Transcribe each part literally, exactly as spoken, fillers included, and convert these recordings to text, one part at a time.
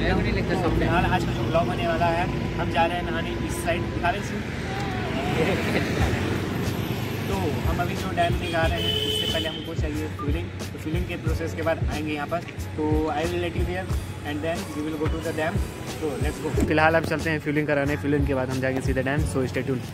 तो फिलहाल आज का जो ब्लॉग होने वाला है, हम जा रहे हैं नहाने इस साइड दिखावे से। तो हम अभी जो डैम दिखा रहे हैं उससे पहले हमको चाहिए फिलिंग। तो फिलिंग के प्रोसेस के बाद आएंगे यहाँ पर। तो I will let you there and then we will go to the dam. तो लेट्स गो। फिलहाल अब चलते हैं फिलिंग कराने। फिलिंग के बाद हम जाएंगे सीधे dam. So stay tuned.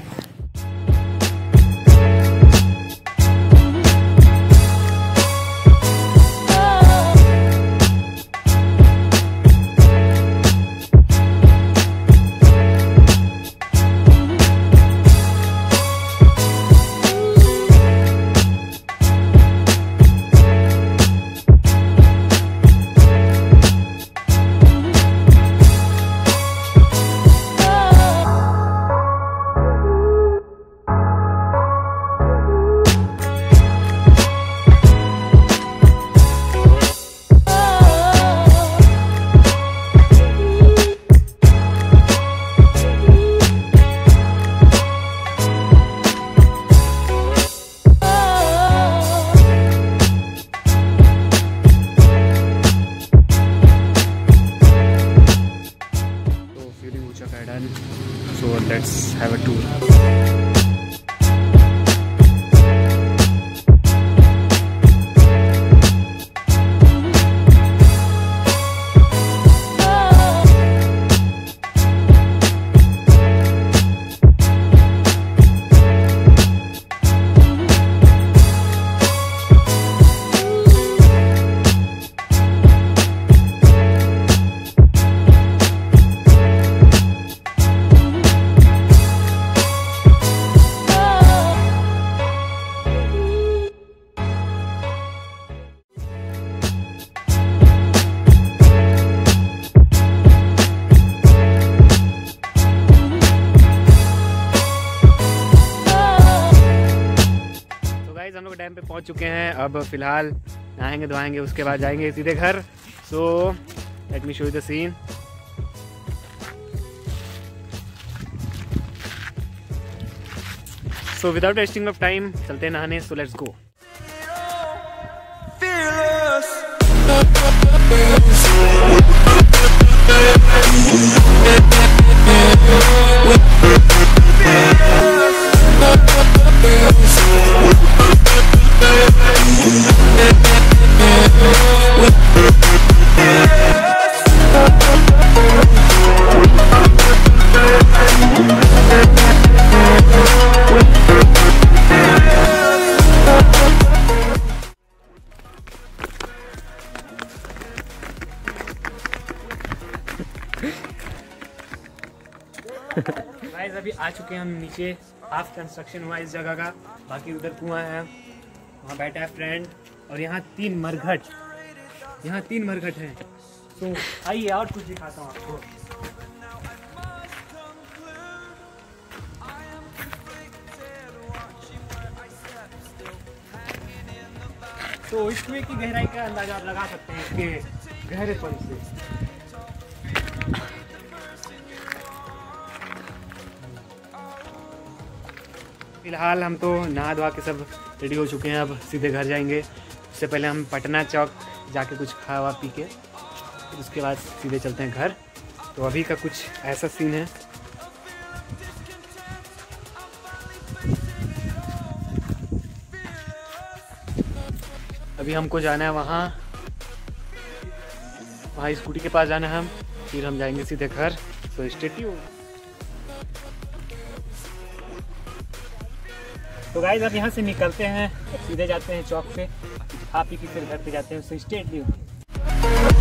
So let's have a tour. हम लोग डैम पे पहुंच चुके हैं। अब फिलहाल नहाएंगे धोएंगे, उसके बाद जाएंगे सीधे घर। So let me show you the scene. So without wasting of time चलते हैं नहाने। So let's go. गाइस अभी आ चुके हैं हम नीचे। हाफ कंस्ट्रक्शन हुआ इस जगह का, बाकी उधर कुआं है, वहाँ बैठा है फ्रेंड। और यहाँ तीन मरघट, यहाँ तीन मरघट हैं। तो आइए और कुछ दिखाता हूँ आपको। तो इस कुएं की गहराई का अंदाजा आप लगा सकते हैं इसके गहरेपन से। फिलहाल हम तो नहा धोआ के सब रेडी हो चुके हैं। अब सीधे घर जाएंगे। उससे पहले हम पटना चौक जाके कुछ खा वा पी के फिर उसके बाद सीधे चलते हैं घर। तो अभी का कुछ ऐसा सीन है। अभी हमको जाना है वहाँ वहाँ स्कूटी के पास जाना है हम, फिर हम जाएंगे सीधे घर। So stay tuned. तो गाइस अब यहाँ से निकलते हैं, सीधे जाते हैं चौक पे, खा पी के फिर घर पे जाते हैं। So stay tuned.